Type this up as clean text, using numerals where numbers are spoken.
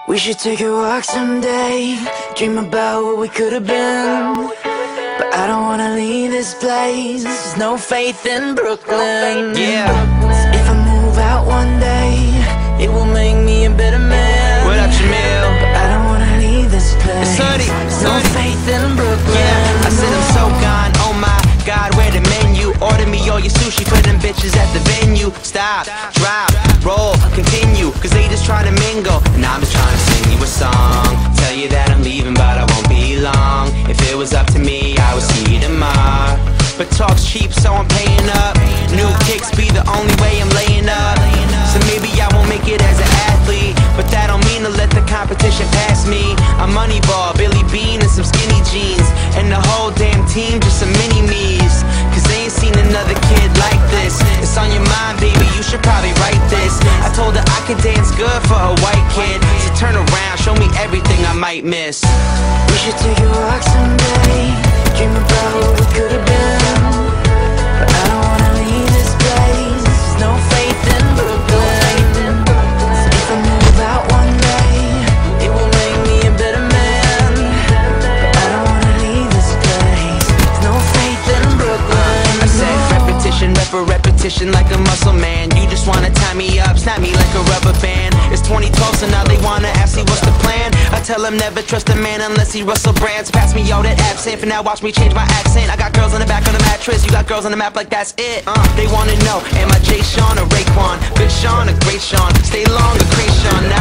We should take a walk someday, dream about what we could have been. But I don't wanna leave this place, there's no faith in Brooklyn. Yeah. If I move out one day, it will make me a better man. What up, Jamil? But I don't wanna leave this place, It's Hoodie. there's no faith in Brooklyn. Yeah, I said I'm so gone, oh my God, where the menu? Order me all your sushi for them bitches at the venue. Stop, drop, roll, continue, cause they just trying to mingle, and I'm just trying to sing you a song. Tell you that I'm leaving, but I won't be long. If it was up to me, I would see you tomorrow. But talk's cheap, so I'm paying up. New kicks be the only way I'm laying up. So maybe I won't make it as an athlete, but that don't mean to let the competition pass me. I'm Moneyball, Billy Bean, and some skinny jeans, and the whole damn team just some mini-me's. Cause they ain't seen another kid like this. It's on your mind, baby, you should probably write this. I told her I could dance good for a white kid, so turn around, show me everything I might miss. We should take a walk someday, dream about what we could have been. But I don't wanna leave this place, there's no faith in Brooklyn. If I move out one day, it will make me a better man. But I don't wanna leave this place, there's no faith in Brooklyn. I said repetition, repetition like a muscle man. You just wanna tie me up, snap me like a rubber band. It's 2012, so now they wanna ask me what's the plan. I tell them never trust a man unless he Russell Brands. Pass me all that absinthe, for now watch me change my accent. I got girls on the back of the mattress, you got girls on the map like that's it. They wanna know, am I Jay Sean or Raekwon? Good Sean or Great Sean? Stay long or Cray Sean?